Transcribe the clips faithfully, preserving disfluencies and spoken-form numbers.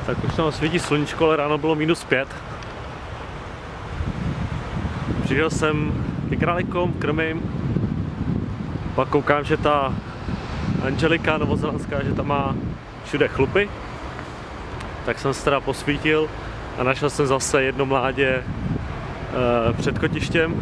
Tak už tam svítí sluníčko, ale ráno bylo minus pět. Přišel jsem ke králikům, krmím. Pak koukám, že ta Angelika novozélandská, že tam má všude chlupy. Tak jsem se teda posvítil a našel jsem zase jedno mládě e, před kotištěm.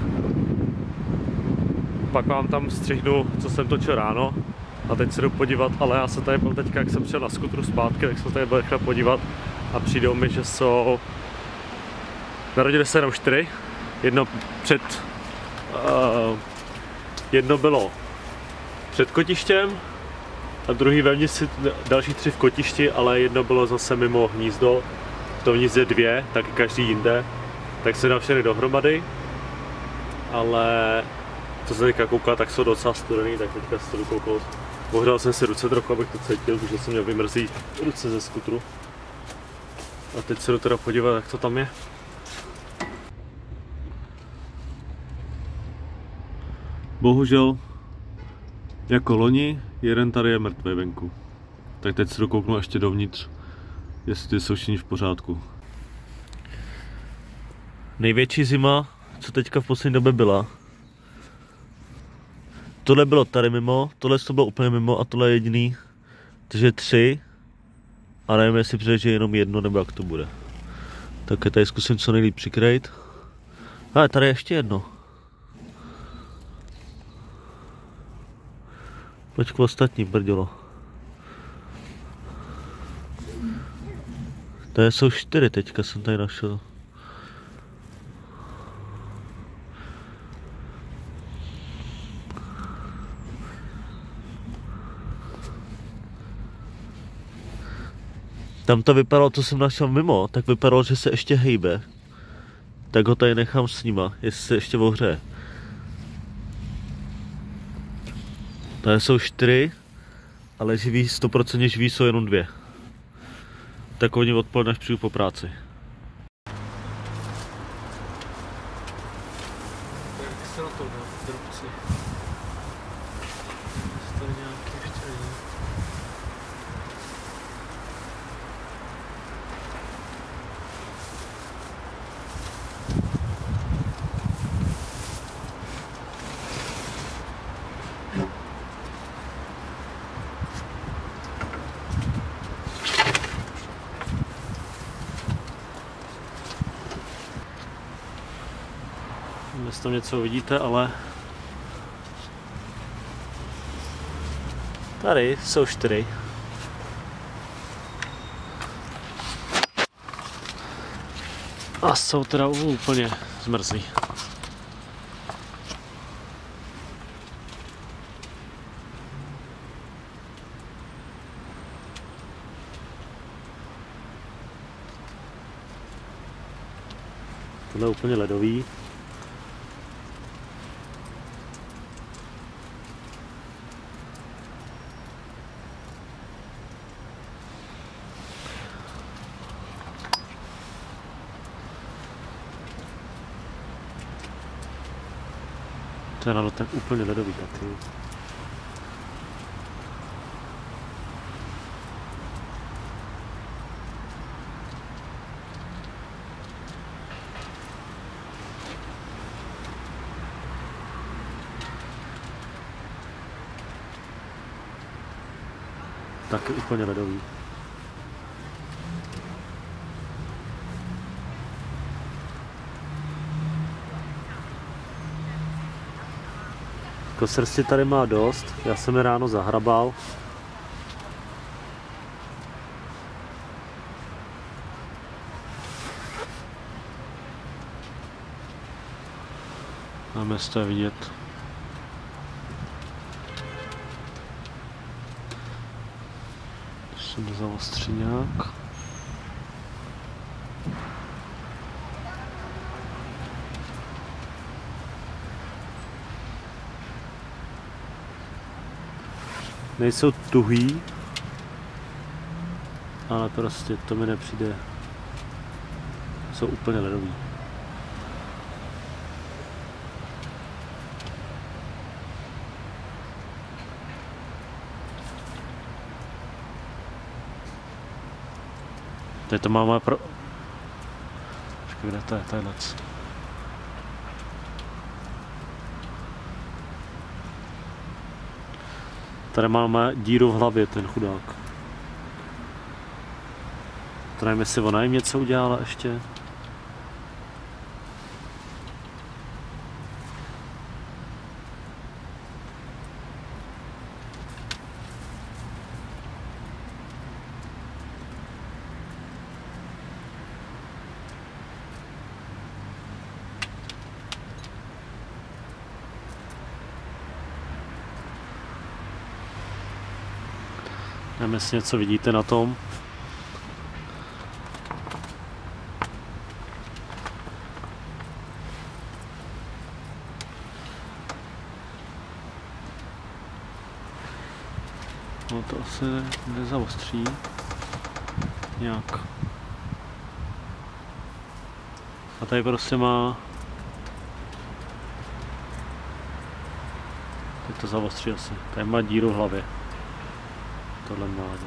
Pak vám tam střihnu, co jsem točil ráno. A teď se jdu podívat, ale já jsem tady byl teďka, jak jsem šel na skutru zpátky, tak jsem tady byl rychle podívat a přijdou mi, že jsou... Narodili se jenom čtyři. Jedno před... Uh, jedno bylo před kotištěm a druhý vevnitř, další tři v kotišti, ale jedno bylo zase mimo hnízdo. V tom hnízdě dvě, tak každý jinde. Tak se dal všechny dohromady. Ale co se teďka koukal, tak jsou docela studený, tak teďka se to jdu koukal. Ohřál jsem si ruce trochu, abych to cítil, protože jsem měl vymrzlý ruce ze skutru. A teď se jdu teda podívat, jak to tam je. Bohužel, jako loni, jeden tady je mrtvý venku. Tak teď se jdu kouknu ještě dovnitř, jestli jsou všichni v pořádku. Největší zima, co teďka v poslední době byla. Tohle bylo tady mimo, tohle to bylo úplně mimo a tohle je jediný. Takže tři. A nevím, jestli přijde, že jenom jedno, nebo jak to bude. Tak je tady zkusím co nejlíp přikrejt. Ale tady je ještě jedno. Pojď k ostatní, brdělo. Tady jsou čtyři teďka, jsem tady našel. Tam to vypadalo, co jsem našel mimo, tak vypadalo, že se ještě hejbe. Tak ho tady nechám s nima, jestli se ještě ohřeje. Tady jsou čtyři, ale živí, sto procent živí jsou jenom dvě. Tak oni odpoledne, až přijdu po práci. Jak se na to dá, drobci? Tady nějaký ještě není. Jestli tam něco vidíte, ale tady jsou čtyři. A jsou teda úplně zmrzlí. Tohle je úplně ledový. To je na tak úplně ledový taky. Taky úplně ledový. Srsti tady má dost, já jsem je ráno zahrabal. Máme to vidět. Jsem zaostří nějak. Nejsou tuhý, ale prostě to mi nepřijde. Jsou úplně ledový. Tady to máme pro... Počkej, kde to je, tadyhle. Tady máme díru v hlavě, ten chudák. To nevím, jestli ona jim něco udělala ještě. Nevím, jestli něco vidíte na tom. No to asi nezaostří nějak. A tady prostě má... Teď to zaostří asi. Tady má díru v hlavě. Tohle mládě.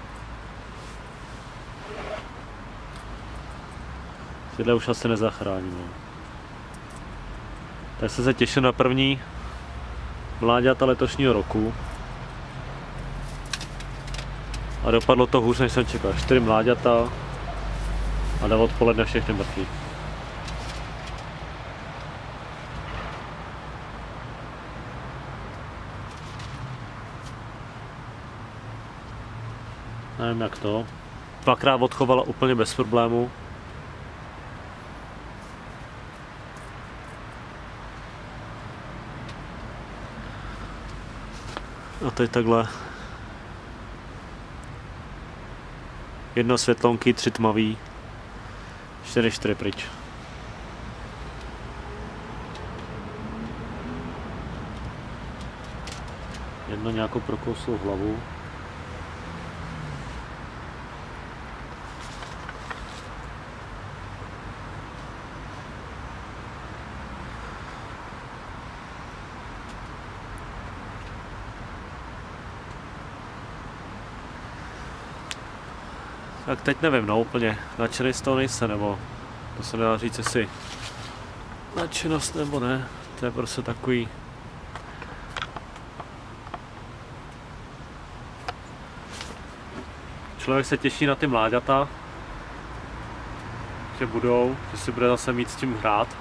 Tyhle už asi nezachráníme. Tak se se těším na první mláďata letošního roku. A dopadlo to hůř, než jsem čekal. Čtyři mláďata a na odpoledne všechny mrtví. Nevím jak to. Dvakrát odchovala úplně bez problému. A teď takhle. Jedno světlonky, tři tmavý. Čtyři, čtyři pryč. Jedno nějakou prokouslou hlavu. Tak teď nevím, no úplně nadšený z toho nejse, nebo to se nedá říct, jestli nadšenost nebo ne, to je prostě takový. Člověk se těší na ty mláďata, že budou, že si bude zase mít s tím hrát.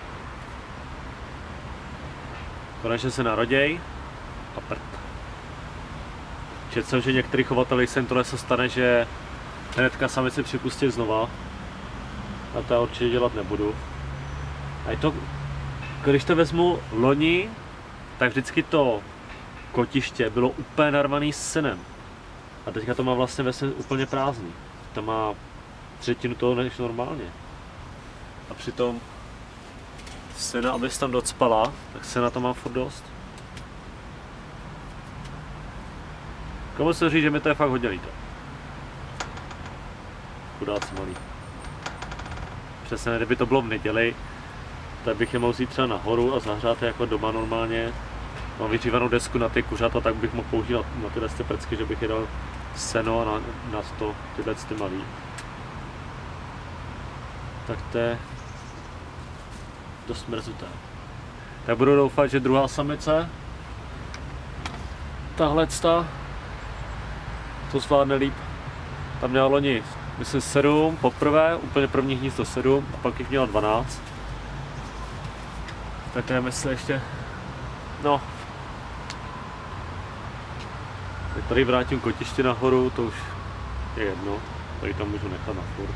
Konečně se naroděj a prd. Četl jsem, že některých chovatelích se jim tohle se stane, že hnedka sami si připustí znova. A to já určitě dělat nebudu. A je to, když to vezmu loni, tak vždycky to kotiště bylo úplně narvaný s synem. A teďka to má vlastně vesně úplně prázdný. To má třetinu toho než normálně. A přitom syna, abys tam docpala, tak se na to mám furt dost. Komu se říct, že mi to je fakt hodně líto. Chudáci malý. Přesně, kdyby to bylo v neděli, tak bych je mohl jít třeba nahoru a zahřát je jako doma normálně. Mám vyřívanou desku na ty kuřata, tak bych mohl použít na tyhle ty prcky, že bych je dal seno a na, na to tyhle ty malý. Tak to je dost mrzuté. Tak budu doufat, že druhá samice, tahlecta, to zvládne líp. Tam měla loni, myslím, sedm poprvé, úplně první hnízdo sedm a pak jich měla dvanáct. Tak nevím, jestli ještě, no. Teď tady vrátím kotiště nahoru, to už je jedno, tady tam můžu nechat na furt.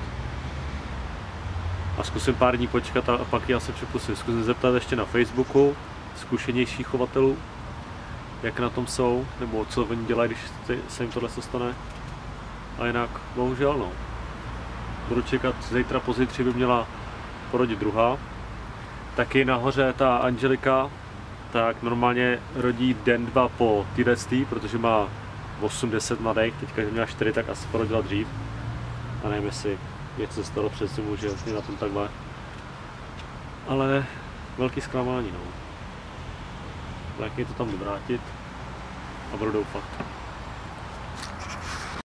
A zkusím pár dní počkat a pak já se přepustím. Zkusím zeptat ještě na Facebooku zkušenějších chovatelů, jak na tom jsou, nebo co oni dělají, když se jim tohle stane. A jinak, bohužel no. Budu čekat, zítra pozítří by měla porodit druhá. Taky nahoře ta Angelika, tak normálně rodí den, dva po týdectví, protože má osm deset mladých, teďka když měla čtyři, tak asi porodila dřív. A nevím, jestli něco se stalo přes zimu, že je na tom takhle. Ale velký zklamání, no. Tak je to tam vyvrátit a budu doufat.